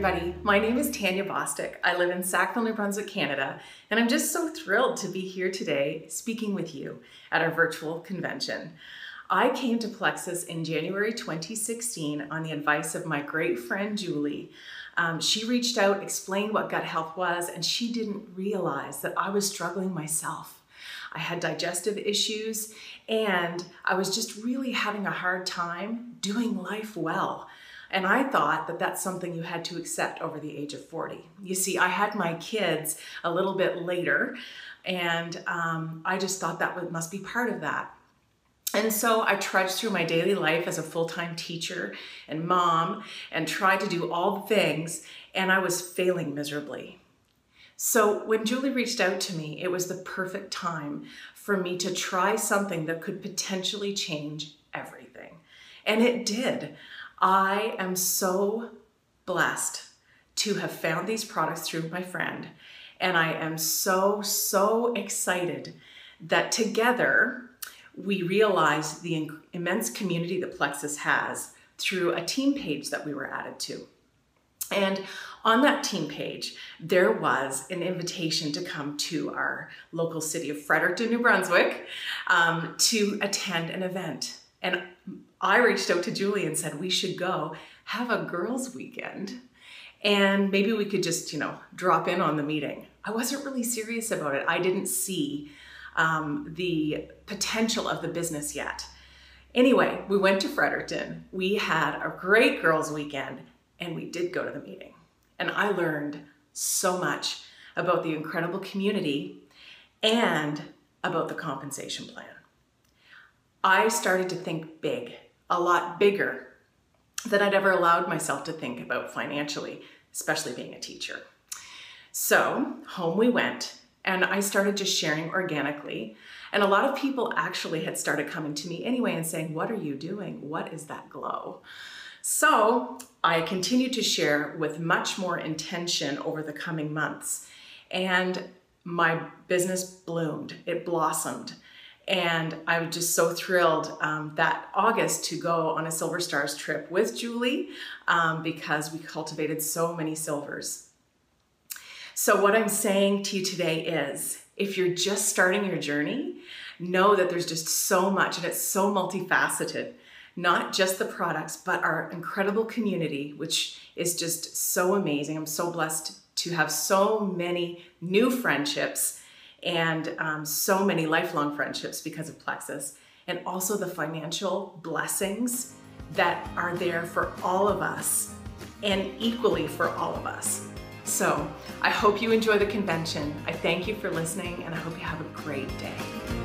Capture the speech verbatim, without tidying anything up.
everybody. My name is Tanya Bostick. I live in Sackville, New Brunswick, Canada, and I'm just so thrilled to be here today speaking with you at our virtual convention. I came to Plexus in January twenty sixteen on the advice of my great friend Julie. Um, she reached out, explained what gut health was, and she didn't realize that I was struggling myself. I had digestive issues, and I was just really having a hard time doing life well. And I thought that that's something you had to accept over the age of forty. You see, I had my kids a little bit later, and um, I just thought that must be part of that. And so I trudged through my daily life as a full-time teacher and mom and tried to do all the things, and I was failing miserably. So when Julie reached out to me, it was the perfect time for me to try something that could potentially change everything. And it did. I am so blessed to have found these products through my friend, and I am so, so excited that together we realized the immense community that Plexus has through a team page that we were added to. And on that team page, there was an invitation to come to our local city of Fredericton, New Brunswick, um, to attend an event. And I reached out to Julie and said, we should go have a girls' weekend. And maybe we could just, you know, drop in on the meeting. I wasn't really serious about it. I didn't see um, the potential of the business yet. Anyway, we went to Fredericton. We had a great girls' weekend, and we did go to the meeting. And I learned so much about the incredible community and about the compensation plan. I started to think big, a lot bigger than I'd ever allowed myself to think about financially, especially being a teacher. So home we went, and I started just sharing organically. And a lot of people actually had started coming to me anyway and saying, what are you doing? What is that glow? So I continued to share with much more intention over the coming months. And my business bloomed, it blossomed. And I was just so thrilled um, that August to go on a Silver Stars trip with Julie um, because we cultivated so many silvers. So what I'm saying to you today is, if you're just starting your journey, know that there's just so much, and it's so multifaceted. Not just the products, but our incredible community, which is just so amazing. I'm so blessed to have so many new friendships and um, so many lifelong friendships because of Plexus, and also the financial blessings that are there for all of us and equally for all of us. So I hope you enjoy the convention. I thank you for listening, and I hope you have a great day.